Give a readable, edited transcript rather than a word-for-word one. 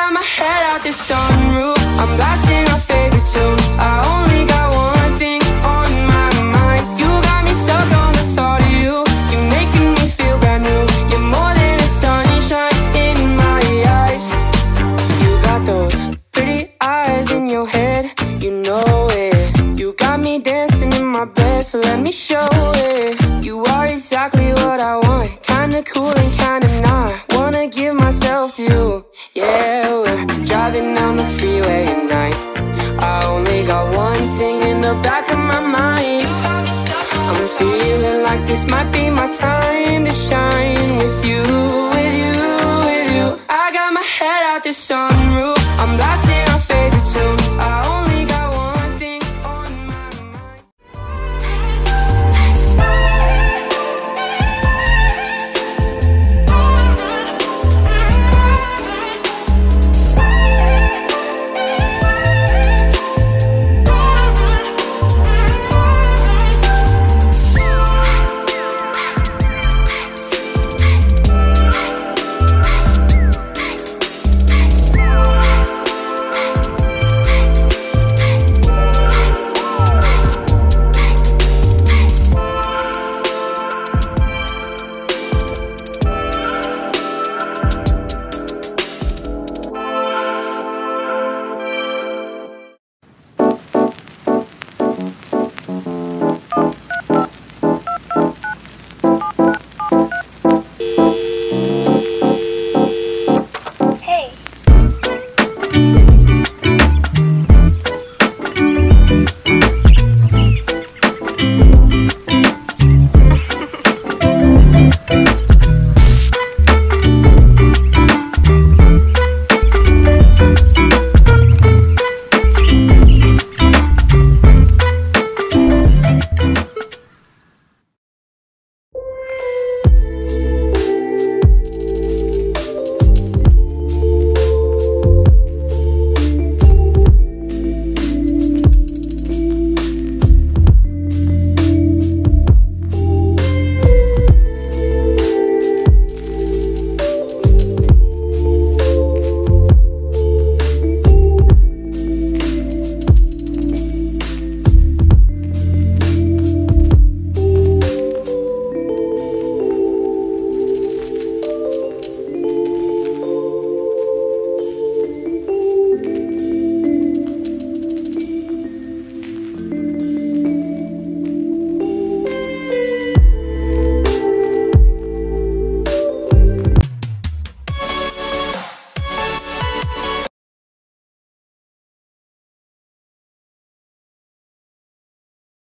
got my head out the sunroof, I'm blasting our favorite tunes. I only got one thing on my mind. You got me stuck on the thought of you. You're making me feel brand new. You're more than a sunshine in my eyes. You got those pretty eyes in your head, you know it. You got me dancing in my bed, so let me show it. You are exactly what I want, kinda cool and kinda not. Wanna give myself to you. Yeah, we're driving down the freeway at night. I only got one thing in the back of my mind. I'm feeling like this might be my time to shine with you.